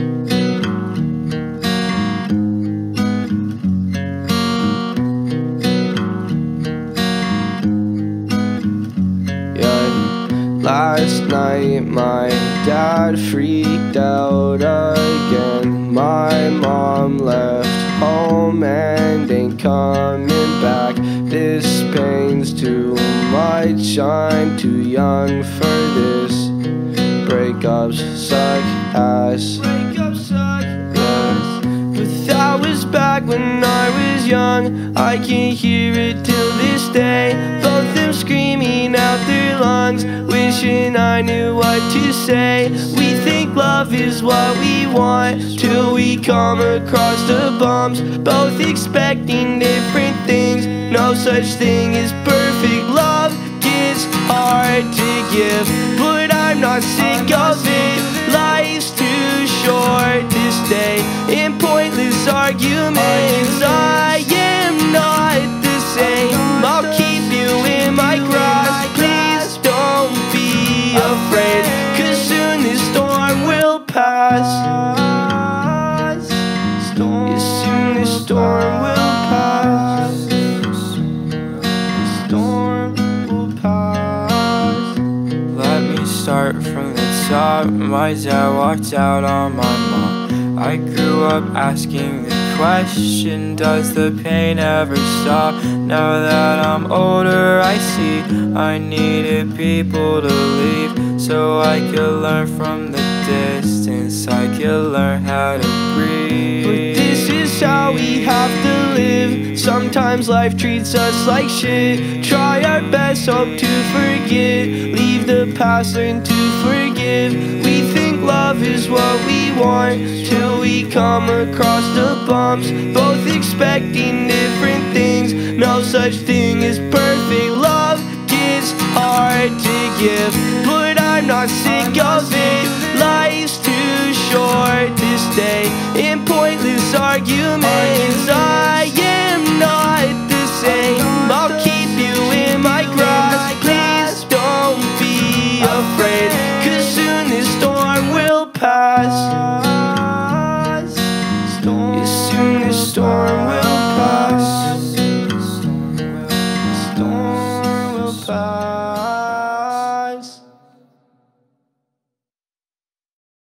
Last night my dad freaked out again. My mom left home and ain't coming back. This pain's too much, I'm too young for this. Breakups suck ass. Breakups suck ass. But that was back when I was young. I can hear it till this day. Both them screaming out their lungs, wishing I knew what to say. We think love is what we want till we come across the bumps. Both expecting different things. No such thing as perfect love. Gets hard to give, but I'm not sick of it. Life's too short to stay in pointless arguments. I am not the same. I'll keep you in my grasp. Please don't be afraid, 'cause soon this storm will pass. Soon this storm will pass. The storm will pass. Let me start from the top. My dad walked out on my mom. I grew up asking the question, does the pain ever stop? Now that I'm older, I see I needed people to leave, so I could learn from the distance. I could learn how to breathe. But this is how we have to live. Sometimes life treats us like shit. Try our best, hope to forget. Leave the past, learn to forgive. We think love is what we want till we come across the bumps. Both expecting different things. No such thing as perfect love. Gets hard to give, but I'm not sick of it. Life's too short to stay in pointless arguments. I am not the same. I'll keep you in my grasp. Please don't be afraid, 'cause soon this storm will pass. Soon this storm will